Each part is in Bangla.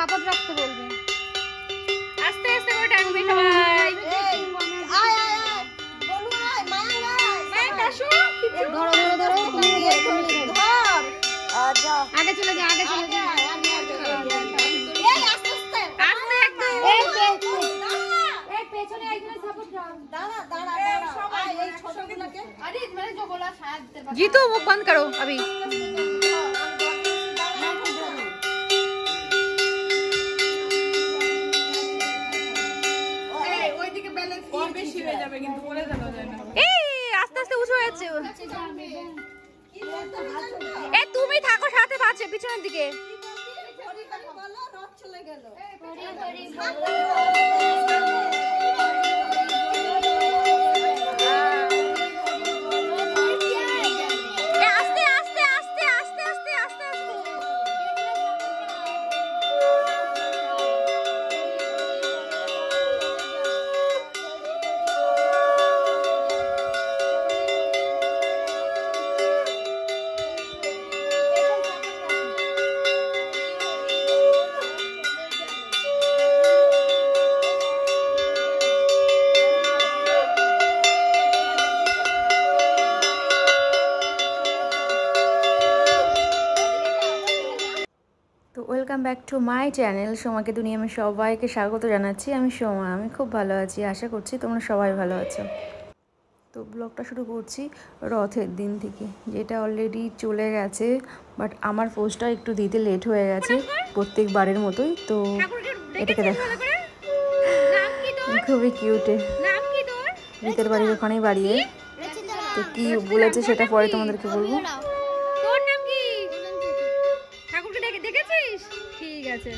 সাপোর্ট রাখতে বলবে। আস্তে আস্তে করে ডাকবে সবাই। আগে চলে যা, আগে চলে যা। जीतू मुख बंद करो अभी। আস্তে আস্তে উঁচু হয়ে যাচ্ছে। তুমি থাকো সাথে পাচ্ছে পিছনের দিকে। Welcome back to my channel সোমাকে দুনিয়া। আমি সবাইকে স্বাগত জানাচ্ছি। আমি সোমা, আমি খুব ভালো আছি, আশা করছি তোমরা সবাই ভালো আছো। তো ব্লগটা শুরু করছি রথের দিন থেকে, যেটা অলরেডি চলে গেছে, বাট আমার পোস্টটা একটু দিতে লেট হয়ে গেছে প্রত্যেকবারের মতোই। তো এটাকে দেখো, খুবই কিউটে, রীতের বাড়ির ওখানেই বাড়িয়ে। তো কি বলেছে সেটা পরে তোমাদেরকে বলবো। ঠিক আছে,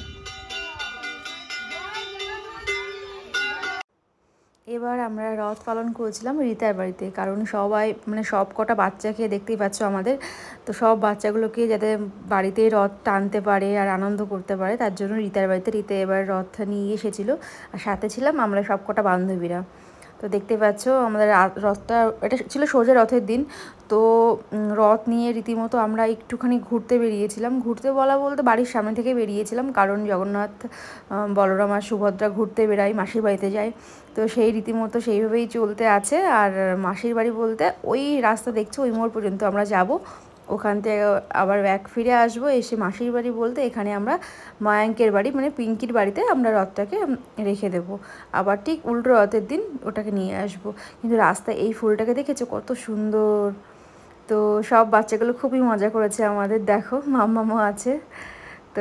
এবার আমরা রথ পালন করেছিলাম রীতার বাড়িতে, কারণ সবাই মানে সব কটা বাচ্চাকে দেখতেই পাচ্ছ আমাদের, তো সব বাচ্চাগুলোকে যাতে বাড়িতে রথ টানতে পারে আর আনন্দ করতে পারে, তার জন্য রীতার বাড়িতে রীতা এবার রথ নিয়ে এসেছিলো, আর সাথে ছিলাম আমরা সব কটা বান্ধবীরা। তো দেখতে পাচ্ছ আমাদের রথটা, এটা ছিল সোজা রথের দিন। তো রথ নিয়ে রীতিমতো আমরা একটুখানি ঘুরতে বেরিয়েছিলাম। ঘুরতে বলতে বাড়ির সামনে থেকে বেরিয়েছিলাম, কারণ জগন্নাথ, বলরাম আর সুভদ্রা ঘুরতে বেরাই, মাসির বাড়িতে যায়। তো সেই রীতিমতো সেইভাবেই চলতে আছে। আর মাসির বাড়ি বলতে ওই রাস্তা দেখছো, ওই মোড় পর্যন্ত আমরা যাব, ওখান থেকে আবার ব্যাক ফিরে আসবো, এসে মাসির বাড়ি বলতে এখানে আমরা মায়াঙ্কের বাড়ি মানে পিঙ্কির বাড়িতে আমরা রথটাকে রেখে দেবো, আবার ঠিক উল্টো রথের দিন ওটাকে নিয়ে আসবো। কিন্তু রাস্তায় এই ফুলটাকে দেখেছো কত সুন্দর। তো সব বাচ্চাগুলো খুবই মজা করেছে আমাদের, দেখো মাম্মামও আছে। তো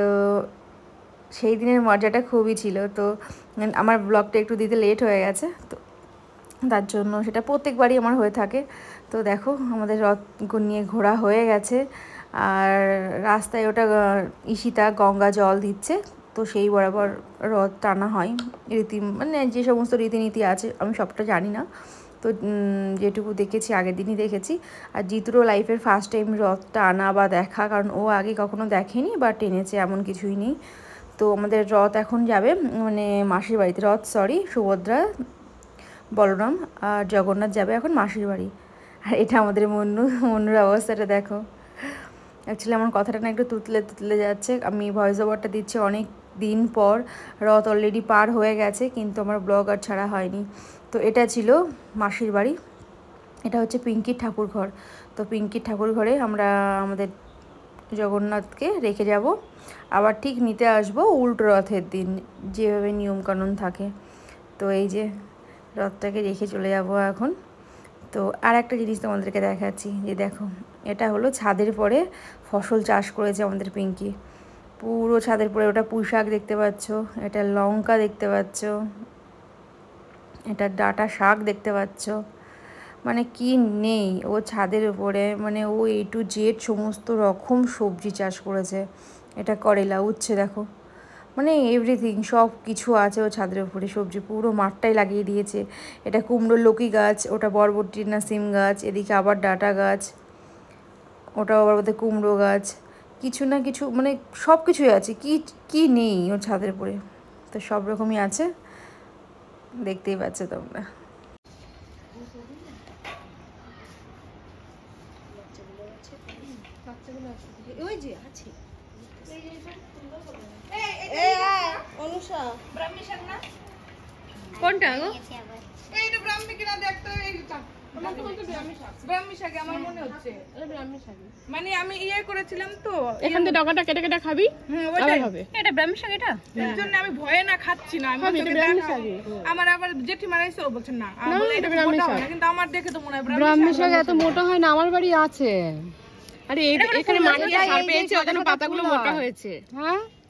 সেই দিনের মজাটা খুবই ছিল। তো আমার ব্লগটা একটু দিতে লেট হয়ে গেছে, তো তার জন্য সেটা প্রত্যেকবারই আমার হয়ে থাকে। তো দেখো আমাদের রথ নিয়ে ঘোরা হয়ে গেছে, আর রাস্তায় ওটা ঈশিতা গঙ্গা জল দিচ্ছে, তো সেই বরাবর রথ টানা হয়। রীতি মানে যে সমস্ত রীতিনীতি আছে আমি সবটা জানি না, তো যেটুকু দেখেছি আগের দিনই দেখেছি। আর জিতুরও লাইফের ফার্স্ট টাইম রথ টানা বা দেখা, কারণ ও আগে কখনো দেখেনি বা টেনেছে এমন কিছুই নেই। তো আমাদের রথ এখন যাবে মানে মাসির বাড়িতে, সুভদ্রা, বলরাম আর জগন্নাথ যাবে এখন মাসির বাড়ি। আর এটা আমাদের মনুর অবস্থাটা দেখো। অ্যাকচুয়ালি আমার কথাটা না একটু তুতলে যাচ্ছে, আমি ভয়েস ওভারটা দিচ্ছি অনেক দিন পর, রথ অলরেডি পার হয়ে গেছে কিন্তু আমার ব্লগ আর ছাড়া হয়নি। তো এটা ছিল মাসির বাড়ি, এটা হচ্ছে পিঙ্কির ঠাকুর ঘর। তো পিঙ্কির ঠাকুর ঘরে আমরা আমাদের জগন্নাথকে রেখে যাব, আবার ঠিক নিতে আসবো উল্টো রথের দিন যেভাবে নিয়মকানুন থাকে। তো এই যে রথটাকে রেখে চলে যাব এখন। তো আর একটা জিনিস তোমাদেরকে দেখাচ্ছি, যে দেখো এটা হলো ছাদের পরে ফসল চাষ করেছে আমাদের পিঙ্কি, পুরো ছাদের পরে। ওটা পুঁই শাক দেখতে পাচ্ছ, এটা লঙ্কা দেখতে পাচ্ছ, এটা ডাঁটা শাক দেখতে পাচ্ছ, মানে কি নেই ও ছাদের উপরে, মানে ও A to Z সমস্ত রকম সবজি চাষ করেছে। এটা করেলা, উচ্ছে দেখো, মানে এভরিথিং সব কিছু আছে ও ছাদের উপরে, সবজি পুরো মাঠটাই লাগিয়ে দিয়েছে। এটা কুমড়ো লকি গাছ, ওটা বরবটি না সিম গাছ, এদিকে আবার ডাঁটা গাছ, ওটাও আবার বোধহয় কুমড়ো গাছ, কিছু না কিছু মানে সব কিছুই আছে, কি নেই ওর ছাদের উপরে। তো সব রকমই আছে, দেখতেই পাচ্ছ তোমরা। ওই যে আছে অনুষা ব্রাহ্মী শাক না কোনটা গো? এইটা ব্রাহ্মী কিনা দেখতে এইটা ব্রাহ্মী শাক আমার মনে হচ্ছে ব্রাহ্মী শাক মানে আমি ইয়ে করেছিলাম তো এখান থেকে ডগাটা কেটে কেটে খাবি ওটাই হবে। এটা ব্রাহ্মী শাক এটা? এর জন্য আমি ভয়ে না খাচ্ছি না আমি হবে, এটা তোকে ব্রাহ্মী দেখাবো। শাকই। আমার আবার জেঠিমা রাইছে ও বলছেন না না, বলে এটা এটা ব্রাহ্মী মোটা শাক। হয় না, কিন্তু আমার দেখে তো মনে হয় ব্রাহ্মী শাক এত মোটা হয় না, আমার বাড়ি আছে। আরে এখানে মাটিতে সার পেয়েছে ওখানে পাতাগুলো মোটা হয়েছে। হ্যাঁ